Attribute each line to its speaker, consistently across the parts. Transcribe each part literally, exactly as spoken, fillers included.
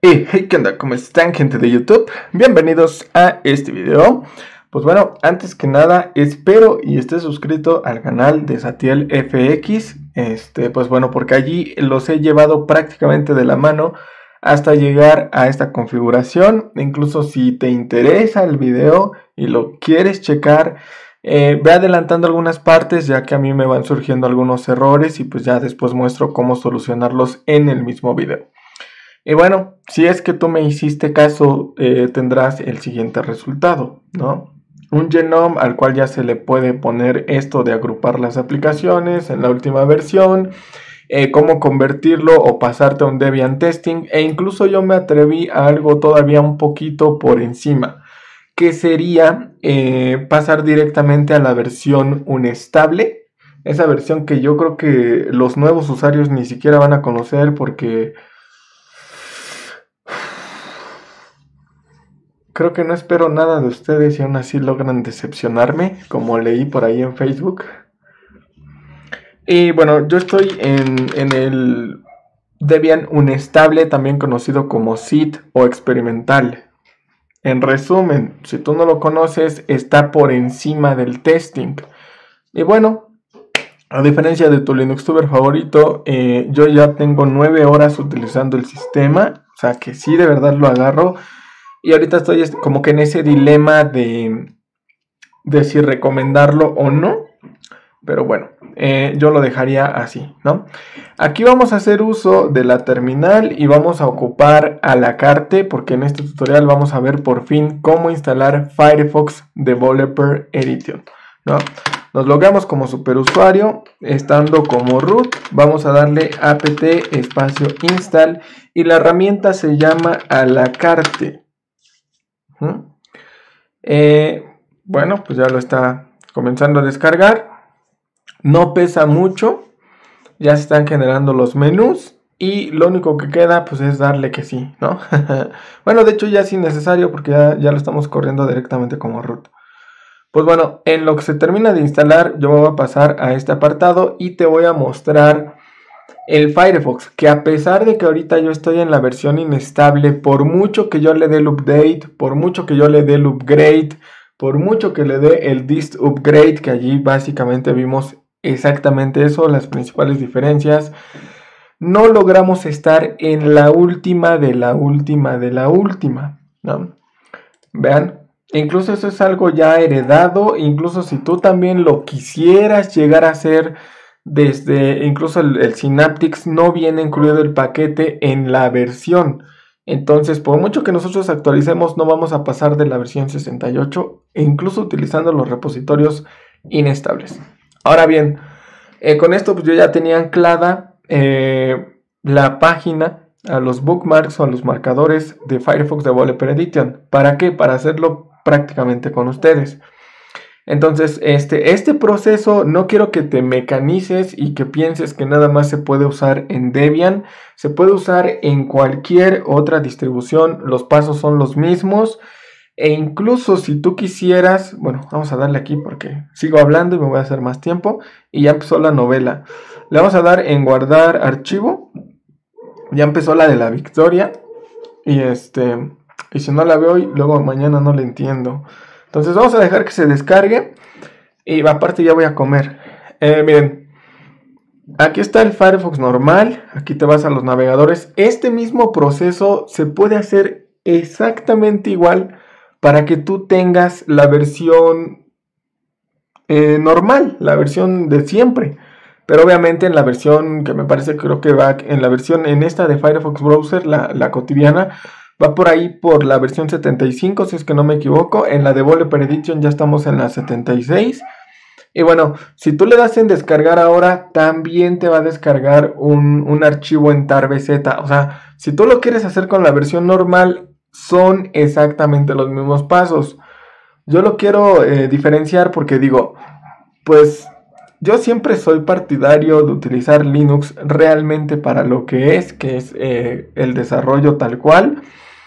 Speaker 1: Y hey, ¿qué onda? ¿Cómo están, gente de YouTube? Bienvenidos a este video. Pues bueno, antes que nada, espero y estés suscrito al canal de Satiel F X. Este, pues bueno, porque allí los he llevado prácticamente de la mano hasta llegar a esta configuración. Incluso si te interesa el video y lo quieres checar, eh, ve adelantando algunas partes, ya que a mí me van surgiendo algunos errores y pues ya después muestro cómo solucionarlos en el mismo video. Y bueno, si es que tú me hiciste caso, eh, tendrás el siguiente resultado, ¿no? Un genome al cual ya se le puede poner esto de agrupar las aplicaciones en la última versión, eh, cómo convertirlo o pasarte a un Debian testing, e incluso yo me atreví a algo todavía un poquito por encima, que sería eh, pasar directamente a la versión unestable, esa versión que yo creo que los nuevos usuarios ni siquiera van a conocer porque... Creo que no espero nada de ustedes y aún así logran decepcionarme, como leí por ahí en Facebook. Y bueno, yo estoy en, en el Debian unestable, también conocido como S I D o experimental. En resumen, si tú no lo conoces, está por encima del testing. Y bueno, a diferencia de tu Linuxtuber favorito, eh, yo ya tengo nueve horas utilizando el sistema. O sea que sí, de verdad lo agarro. Y ahorita estoy como que en ese dilema de, de si recomendarlo o no. Pero bueno, eh, yo lo dejaría así, ¿no? Aquí vamos a hacer uso de la terminal y vamos a ocupar a la Carte, porque en este tutorial vamos a ver por fin cómo instalar Firefox Developer Edition, ¿no? Nos logamos como superusuario, estando como root, vamos a darle apt espacio install y la herramienta se llama a la Carte. Eh, bueno, pues ya lo está comenzando a descargar. No pesa mucho. Ya se están generando los menús. Y lo único que queda pues es darle que sí, ¿no? Bueno, de hecho ya es innecesario porque ya, ya lo estamos corriendo directamente como root. Pues bueno, en lo que se termina de instalar, yo me voy a pasar a este apartado y te voy a mostrar el Firefox, que a pesar de que ahorita yo estoy en la versión inestable, por mucho que yo le dé el update, por mucho que yo le dé el upgrade, por mucho que le dé el dist upgrade, que allí básicamente vimos exactamente eso, las principales diferencias, no logramos estar en la última de la última de la última, ¿no? Vean, incluso eso es algo ya heredado, incluso si tú también lo quisieras llegar a hacer, desde incluso el, el Synaptics no viene incluido el paquete en la versión. Entonces, por mucho que nosotros actualicemos, no vamos a pasar de la versión sesenta y ocho, e incluso utilizando los repositorios inestables. Ahora bien, eh, con esto pues yo ya tenía anclada eh, la página a los bookmarks o a los marcadores de Firefox Developer Edition. ¿Para qué? Para hacerlo prácticamente con ustedes. Entonces, este, este proceso no quiero que te mecanices y que pienses que nada más se puede usar en Debian. Se puede usar en cualquier otra distribución. Los pasos son los mismos. E incluso si tú quisieras... Bueno, vamos a darle aquí porque sigo hablando y me voy a hacer más tiempo. Y ya empezó la novela. Le vamos a dar en guardar archivo. Ya empezó la de la victoria. Y este... Y si no la veo hoy, luego mañana no la entiendo. Entonces vamos a dejar que se descargue. Y aparte ya voy a comer. Eh, miren. Aquí está el Firefox normal. Aquí te vas a los navegadores. Este mismo proceso se puede hacer exactamente igual para que tú tengas la versión eh, normal. La versión de siempre. Pero obviamente en la versión que me parece, creo que va en la versión en esta de Firefox Browser, la, la cotidiana, va por ahí por la versión setenta y cinco, si es que no me equivoco. En la Developer Edition ya estamos en la setenta y seis. Y bueno, si tú le das en descargar ahora, también te va a descargar un, un archivo en tarbz. O sea, si tú lo quieres hacer con la versión normal, son exactamente los mismos pasos. Yo lo quiero eh, diferenciar porque digo, pues... Yo siempre soy partidario de utilizar Linux realmente para lo que es, que es eh, el desarrollo tal cual.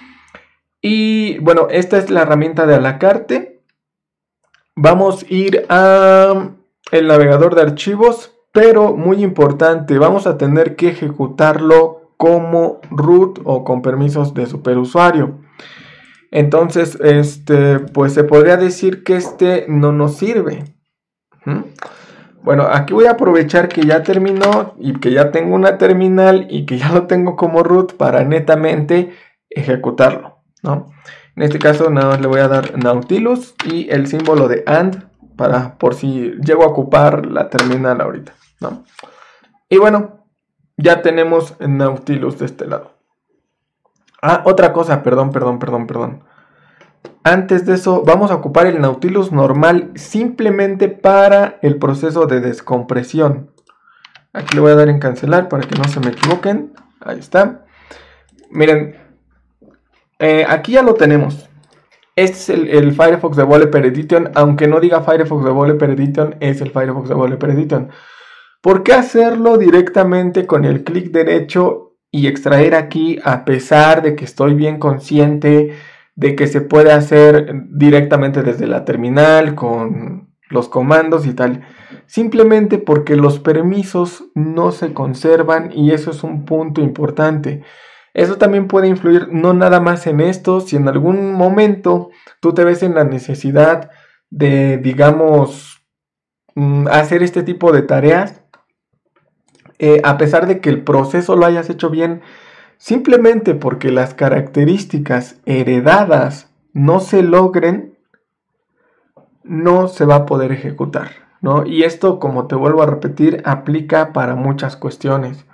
Speaker 1: Y bueno, esta es la herramienta de a la carte. Vamos a ir a el navegador de archivos, pero muy importante, vamos a tener que ejecutarlo como root o con permisos de superusuario. Entonces, este, pues se podría decir que este no nos sirve. ¿Mm? Bueno, aquí voy a aprovechar que ya terminó y que ya tengo una terminal y que ya lo tengo como root para netamente ejecutarlo, ¿no? En este caso nada más le voy a dar Nautilus y el símbolo de and para por si llego a ocupar la terminal ahorita, ¿no? Y bueno, ya tenemos Nautilus de este lado. Ah, otra cosa, perdón, perdón, perdón, perdón. Antes de eso, vamos a ocupar el Nautilus normal simplemente para el proceso de descompresión. Aquí le voy a dar en cancelar para que no se me equivoquen. Ahí está. Miren, eh, aquí ya lo tenemos. Este es el, el Firefox Developer Edition. Aunque no diga Firefox Developer Edition, es el Firefox Developer Edition. ¿Por qué hacerlo directamente con el clic derecho y extraer aquí, a pesar de que estoy bien consciente de que se puede hacer directamente desde la terminal con los comandos y tal? Simplemente porque los permisos no se conservan y eso es un punto importante. Eso también puede influir no nada más en esto. Si en algún momento tú te ves en la necesidad de, digamos, hacer este tipo de tareas, eh, a pesar de que el proceso lo hayas hecho bien, simplemente porque las características heredadas no se logren, no se va a poder ejecutar, ¿no? Y esto, como te vuelvo a repetir, aplica para muchas cuestiones.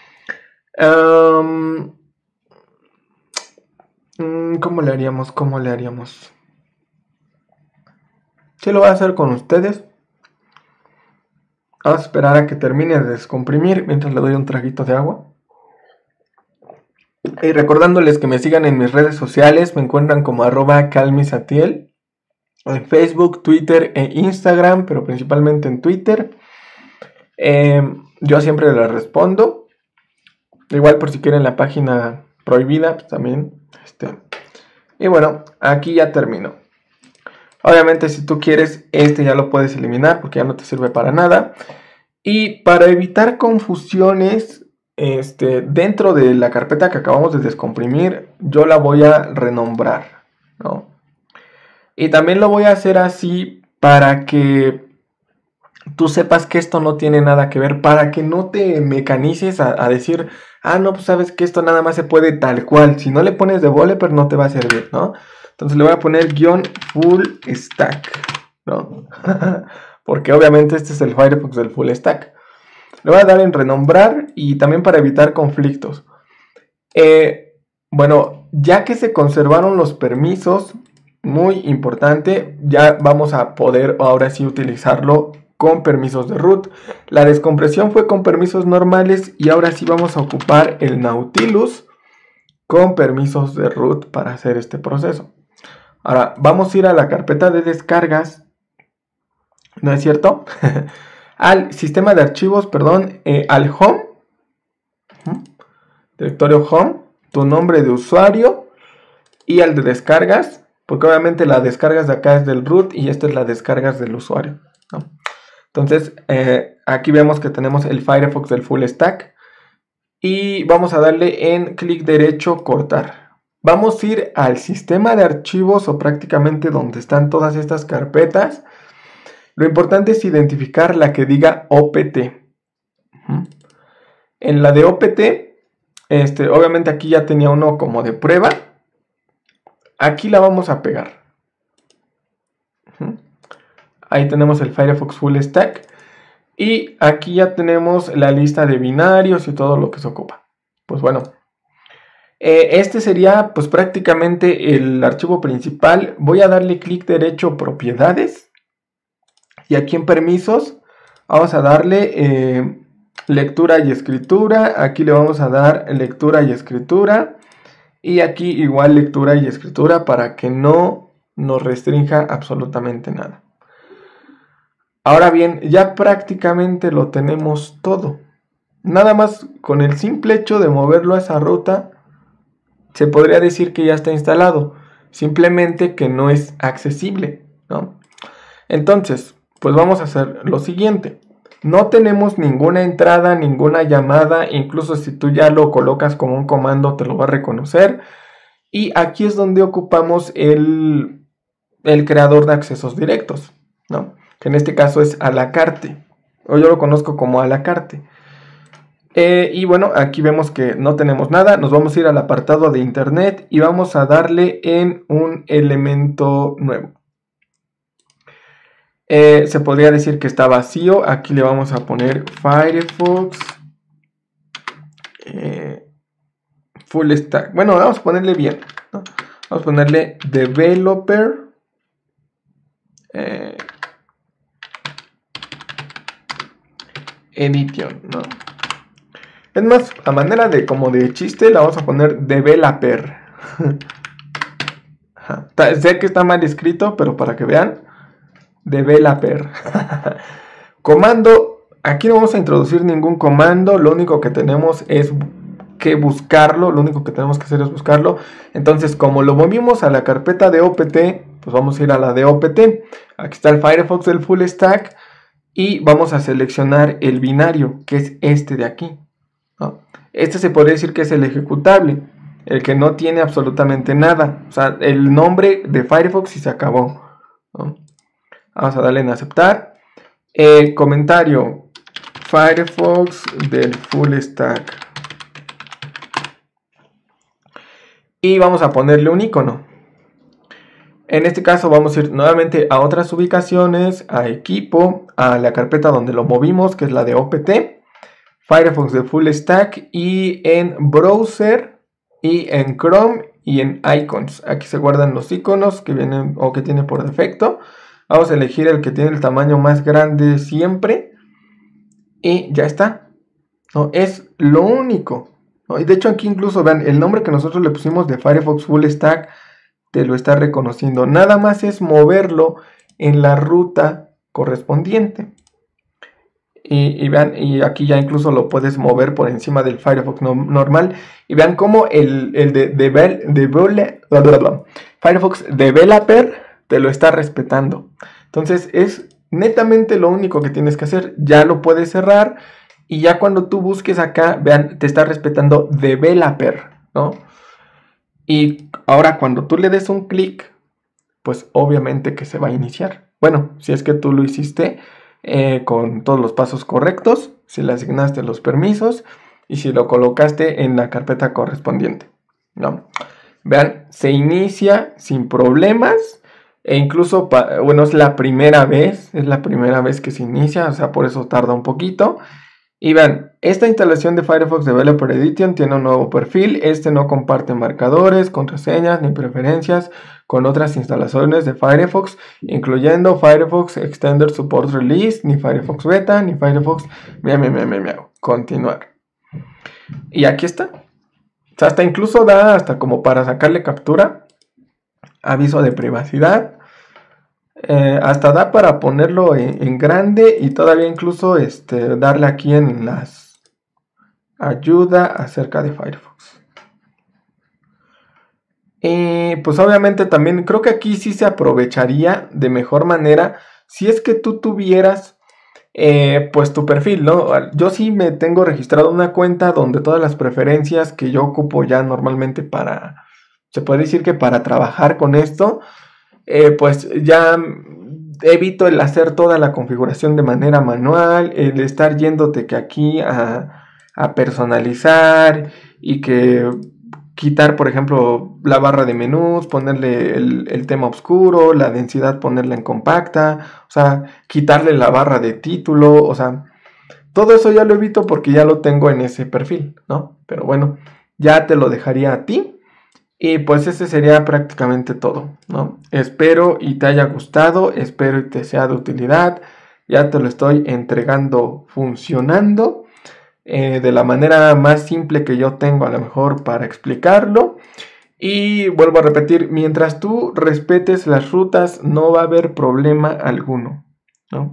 Speaker 1: Um, ¿Cómo le haríamos? ¿Cómo le haríamos? Sí, lo voy a hacer con ustedes. Vamos a esperar a que termine de descomprimir mientras le doy un traguito de agua. Y recordándoles que me sigan en mis redes sociales, me encuentran como arroba calmisatiel en Facebook, Twitter e Instagram, pero principalmente en Twitter. Eh, yo siempre les respondo. Igual por si quieren la página prohibida, pues también. Este. Y bueno, aquí ya terminó. Obviamente si tú quieres, este ya lo puedes eliminar porque ya no te sirve para nada. Y para evitar confusiones, Este, dentro de la carpeta que acabamos de descomprimir, yo la voy a renombrar, ¿no? Y también lo voy a hacer así para que tú sepas que esto no tiene nada que ver, para que no te mecanices a, a decir, ah, no, pues sabes que esto nada más se puede tal cual. Si no le pones developer no te va a servir, ¿no? Entonces le voy a poner guión full stack, ¿no? Porque obviamente este es el Firefox del full stack. Le voy a dar en renombrar y también para evitar conflictos. Eh, bueno, ya que se conservaron los permisos, muy importante, ya vamos a poder ahora sí utilizarlo con permisos de root. La descompresión fue con permisos normales y ahora sí vamos a ocupar el Nautilus con permisos de root para hacer este proceso. Ahora vamos a ir a la carpeta de descargas, ¿no es cierto? Al sistema de archivos, perdón, eh, al home, ¿Mm? directorio home, tu nombre de usuario y al de descargas, porque obviamente la descargas de acá es del root y esta es la descargas del usuario, ¿no? Entonces, eh, aquí vemos que tenemos el Firefox del full stack y vamos a darle en clic derecho cortar. Vamos a ir al sistema de archivos o prácticamente donde están todas estas carpetas. Lo importante es identificar la que diga O P T. En la de O P T, este, obviamente aquí ya tenía uno como de prueba. Aquí la vamos a pegar. Ahí tenemos el Firefox Full Stack. Y aquí ya tenemos la lista de binarios y todo lo que se ocupa. Pues bueno, eh, este sería pues prácticamente el archivo principal. Voy a darle clic derecho propiedades. Y aquí en permisos vamos a darle eh, lectura y escritura. Aquí le vamos a dar lectura y escritura. Y aquí igual lectura y escritura para que no nos restrinja absolutamente nada. Ahora bien, ya prácticamente lo tenemos todo. Nada más con el simple hecho de moverlo a esa ruta, se podría decir que ya está instalado. Simplemente que no es accesible, ¿no? Entonces, pues vamos a hacer lo siguiente. No tenemos ninguna entrada, ninguna llamada, incluso si tú ya lo colocas como un comando te lo va a reconocer. Y aquí es donde ocupamos el, el creador de accesos directos, ¿no? Que en este caso es a la carte, o yo lo conozco como a la carte. Eh, y bueno, aquí vemos que no tenemos nada. Nos vamos a ir al apartado de internet y vamos a darle en un elemento nuevo. Eh, se podría decir que está vacío. Aquí le vamos a poner Firefox eh, Full Stack. Bueno, vamos a ponerle bien, ¿no? Vamos a ponerle Developer eh, Edition, ¿no? Es más, a manera de como de chiste, la vamos a poner Developer. Sé que está mal escrito, pero para que vean, Developer. Comando, aquí no vamos a introducir ningún comando, lo único que tenemos es que buscarlo, lo único que tenemos que hacer es buscarlo. Entonces, como lo movimos a la carpeta de O P T, pues vamos a ir a la de O P T. Aquí está el Firefox del Full Stack y vamos a seleccionar el binario, que es este de aquí, ¿no? Este se podría decir que es el ejecutable, el que no tiene absolutamente nada, o sea, el nombre de Firefox y se acabó, ¿no? Vamos a darle en aceptar. Eh, comentario, Firefox del Full Stack. Y vamos a ponerle un icono. En este caso vamos a ir nuevamente a otras ubicaciones, a equipo, a la carpeta donde lo movimos, que es la de O P T, Firefox de Full Stack, y en Browser, y en Chrome, y en Icons. Aquí se guardan los iconos que vienen o que tiene por defecto. Vamos a elegir el que tiene el tamaño más grande siempre. Y ya está, ¿no? Es lo único, ¿no? Y de hecho aquí incluso vean, el nombre que nosotros le pusimos de Firefox Full Stack te lo está reconociendo. Nada más es moverlo en la ruta correspondiente. Y, y vean, y aquí ya incluso lo puedes mover por encima del Firefox no, normal. Y vean cómo el, el de, de, de, de, de, de Firefox Developer te lo está respetando. Entonces es netamente lo único que tienes que hacer. Ya lo puedes cerrar. Y ya cuando tú busques acá, vean, te está respetando Developer, ¿no? Y ahora cuando tú le des un clic, pues obviamente que se va a iniciar. Bueno, si es que tú lo hiciste eh, con todos los pasos correctos, si le asignaste los permisos y si lo colocaste en la carpeta correspondiente, ¿no? Vean, se inicia sin problemas e incluso, bueno, es la primera vez, es la primera vez que se inicia, o sea, por eso tarda un poquito. Y vean, esta instalación de Firefox Developer Edition tiene un nuevo perfil. Este no comparte marcadores, contraseñas ni preferencias con otras instalaciones de Firefox, incluyendo Firefox Extended Support Release, ni Firefox Beta, ni Firefox miau, miau, miau, miau, miau. Continuar. Y aquí está. O sea, hasta incluso da hasta como para sacarle captura. Aviso de privacidad. Eh, hasta da para ponerlo en, en grande y todavía incluso este, darle aquí en las ayuda acerca de Firefox. Y pues obviamente también creo que aquí sí se aprovecharía de mejor manera si es que tú tuvieras eh, pues tu perfil, ¿no? Yo sí me tengo registrado una cuenta donde todas las preferencias que yo ocupo ya normalmente para, se puede decir que para trabajar con esto, Eh, pues ya evito el hacer toda la configuración de manera manual, el estar yéndote que aquí a, a personalizar y que quitar, por ejemplo, la barra de menús, ponerle el, el tema oscuro, la densidad ponerla en compacta, o sea, quitarle la barra de título, o sea, todo eso ya lo evito porque ya lo tengo en ese perfil, ¿no? Pero bueno, ya te lo dejaría a ti. Y pues ese sería prácticamente todo, ¿no? Espero y te haya gustado, espero y te sea de utilidad. Ya te lo estoy entregando funcionando eh, de la manera más simple que yo tengo a lo mejor para explicarlo. Y vuelvo a repetir, mientras tú respetes las rutas no va a haber problema alguno, ¿no?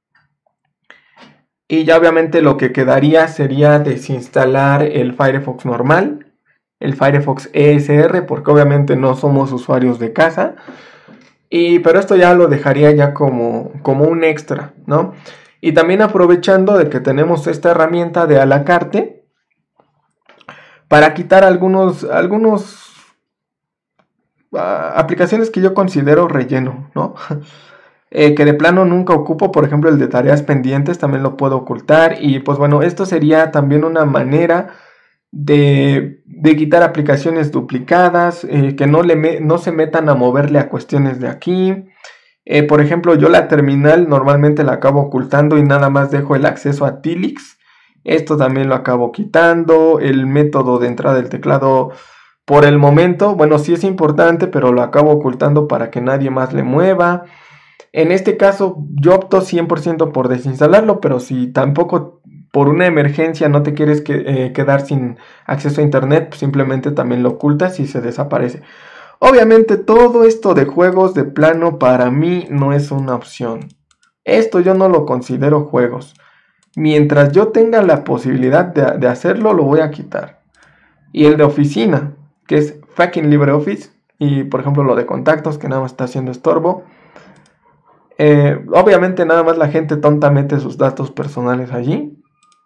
Speaker 1: Y ya obviamente lo que quedaría sería desinstalar el Firefox normal, el Firefox E S R, porque obviamente no somos usuarios de casa. Y, pero esto ya lo dejaría ya como, como un extra, ¿no? Y también aprovechando de que tenemos esta herramienta de a la carte para quitar algunos, algunos uh, aplicaciones que yo considero relleno, ¿no? eh, que de plano nunca ocupo, por ejemplo el de tareas pendientes también lo puedo ocultar. Y pues bueno, esto sería también una manera de, de quitar aplicaciones duplicadas, eh, que no, le me, no se metan a moverle a cuestiones de aquí. Eh, por ejemplo, yo la terminal normalmente la acabo ocultando y nada más dejo el acceso a Tilix. Esto también lo acabo quitando. El método de entrada del teclado por el momento, bueno, sí es importante, pero lo acabo ocultando para que nadie más le mueva. En este caso yo opto cien por ciento por desinstalarlo, pero si tampoco por una emergencia no te quieres que, eh, quedar sin acceso a internet, pues simplemente también lo ocultas y se desaparece. Obviamente todo esto de juegos de plano para mí no es una opción. Esto yo no lo considero juegos. Mientras yo tenga la posibilidad de, de hacerlo, lo voy a quitar. Y el de oficina, que es fucking LibreOffice. Y por ejemplo lo de contactos, que nada más está haciendo estorbo. Eh, obviamente nada más la gente tonta mete sus datos personales allí.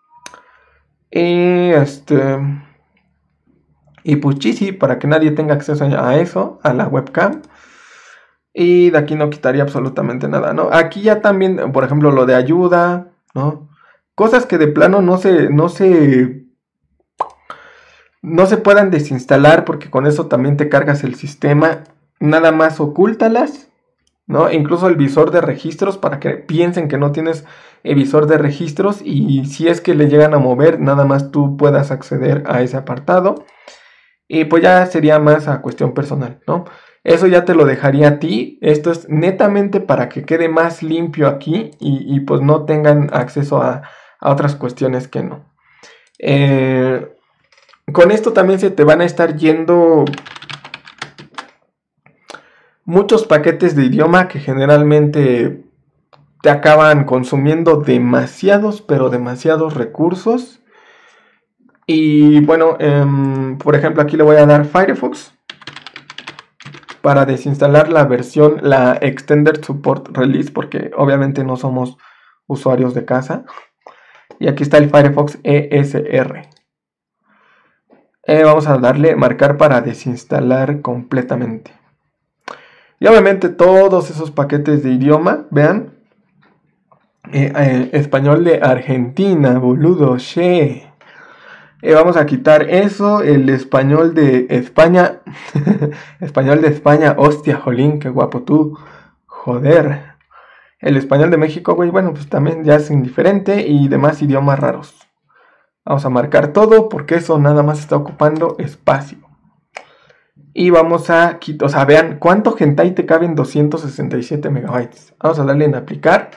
Speaker 1: Y este... Y pues sí, para que nadie tenga acceso a eso, a la webcam. Y de aquí no quitaría absolutamente nada, ¿no? Aquí ya también, por ejemplo, lo de ayuda, ¿no? Cosas que de plano no se, no se, no se puedan desinstalar porque con eso también te cargas el sistema. Nada más ocúltalas, ¿no? Incluso el visor de registros para que piensen que no tienes el visor de registros. Y si es que le llegan a mover, nada más tú puedas acceder a ese apartado. Y pues ya sería más a cuestión personal, ¿no? Eso ya te lo dejaría a ti. Esto es netamente para que quede más limpio aquí y, y pues no tengan acceso a, a otras cuestiones que no. Eh, con esto también se te van a estar yendo muchos paquetes de idioma que generalmente te acaban consumiendo demasiados, pero demasiados recursos. Y bueno, eh, por ejemplo, aquí le voy a dar Firefox para desinstalar la versión, la Extended Support Release, porque obviamente no somos usuarios de casa. Y aquí está el Firefox E S R. Eh, vamos a darle marcar para desinstalar completamente. Y obviamente todos esos paquetes de idioma, vean. Eh, eh, español de Argentina, boludo, che. Eh, vamos a quitar eso, el español de España, español de España, hostia, jolín, qué guapo tú, joder. El español de México, güey, bueno, pues también ya es indiferente y demás idiomas raros. Vamos a marcar todo porque eso nada más está ocupando espacio. Y vamos a quitar, o sea, vean cuánto hentai te cabe en doscientos sesenta y siete megabytes. Vamos a darle en aplicar.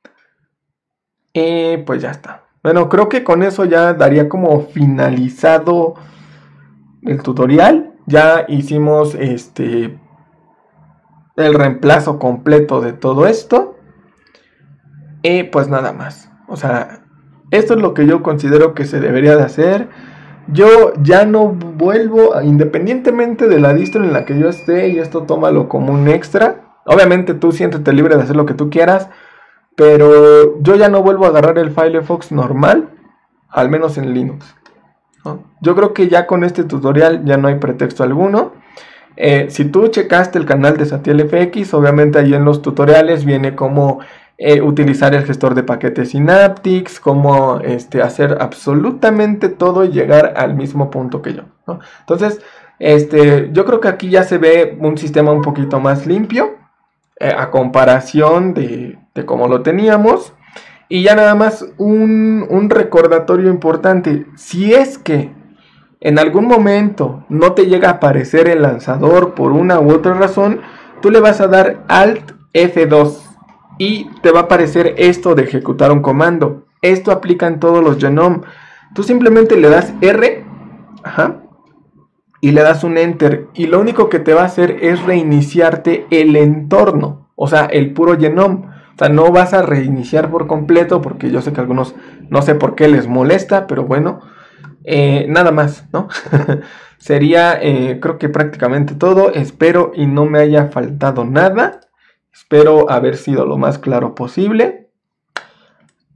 Speaker 1: Y pues ya está. Bueno, creo que con eso ya daría como finalizado el tutorial. Ya hicimos este el reemplazo completo de todo esto. Y pues nada más. O sea, esto es lo que yo considero que se debería de hacer. Yo ya no vuelvo, a, independientemente de la distro en la que yo esté, y esto tómalo como un extra. Obviamente tú siéntete libre de hacer lo que tú quieras. Pero yo ya no vuelvo a agarrar el Firefox normal, al menos en Linux, ¿no? Yo creo que ya con este tutorial ya no hay pretexto alguno. Eh, si tú checaste el canal de Satiel F X, obviamente ahí en los tutoriales viene cómo eh, utilizar el gestor de paquetes Synaptics, cómo este, hacer absolutamente todo y llegar al mismo punto que yo, ¿no? Entonces, este, yo creo que aquí ya se ve un sistema un poquito más limpio. Eh, a comparación de, de cómo lo teníamos. Y ya nada más un, un recordatorio importante. Si es que en algún momento no te llega a aparecer el lanzador por una u otra razón, tú le vas a dar Alt F dos y te va a aparecer esto de ejecutar un comando. Esto aplica en todos los Genome. Tú simplemente le das R, ajá, y le das un enter, y lo único que te va a hacer es reiniciarte el entorno, o sea, el puro Genome. O sea, no vas a reiniciar por completo, porque yo sé que a algunos no sé por qué les molesta, pero bueno, eh, nada más, ¿no? Sería, eh, creo que prácticamente todo. Espero y no me haya faltado nada. Espero haber sido lo más claro posible.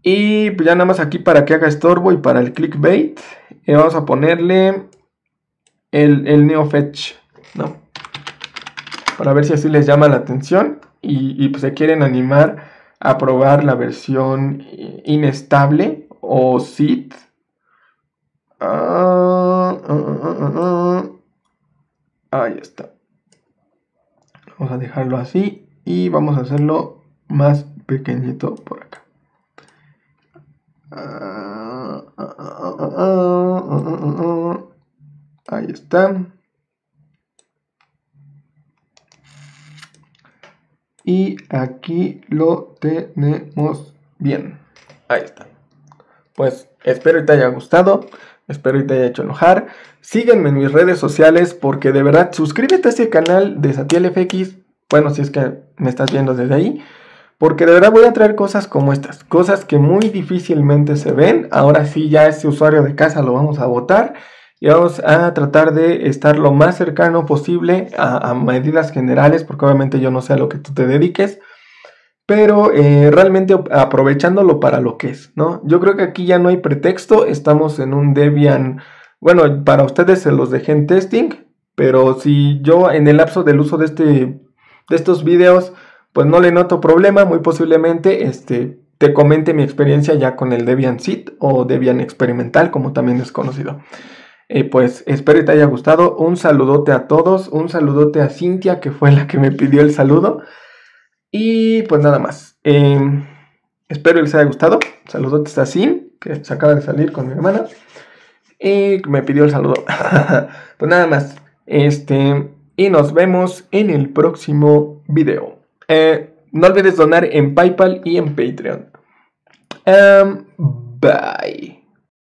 Speaker 1: Y pues ya nada más aquí para que haga estorbo y para el clickbait, eh, vamos a ponerle el, el NeoFetch, ¿no? Para ver si así les llama la atención y, y pues se quieren animar a probar la versión inestable o S I D. Uh, uh, uh, uh, uh. Ahí está. Vamos a dejarlo así y vamos a hacerlo más pequeñito por acá. Uh, uh, uh, uh, uh, uh, uh, uh. Ahí está. Y aquí lo tenemos bien. Ahí está. Pues espero que te haya gustado. Espero que te haya hecho enojar. Sígueme en mis redes sociales porque de verdad suscríbete a este canal de Satiel F X. Bueno, si es que me estás viendo desde ahí. Porque de verdad voy a traer cosas como estas. Cosas que muy difícilmente se ven. Ahora sí ya ese usuario de casa lo vamos a botar. Y vamos a tratar de estar lo más cercano posible a, a medidas generales. Porque obviamente yo no sé a lo que tú te dediques. Pero eh, realmente aprovechándolo para lo que es, ¿no? Yo creo que aquí ya no hay pretexto. Estamos en un Debian. Bueno, para ustedes se los dejé en testing. Pero si yo en el lapso del uso de, este, de estos videos, pues no le noto problema, muy posiblemente este, te comente mi experiencia ya con el Debian S I D o Debian experimental, como también es conocido. Eh, pues espero que te haya gustado. Un saludote a todos. Un saludote a Cintia, que fue la que me pidió el saludo. Y pues nada más. Eh, espero que les haya gustado. Saludotes a Sin, que se acaba de salir con mi hermana. Y me pidió el saludo. Pues nada más. Este. Y nos vemos en el próximo video. Eh, no olvides donar en PayPal y en Patreon. Um, bye.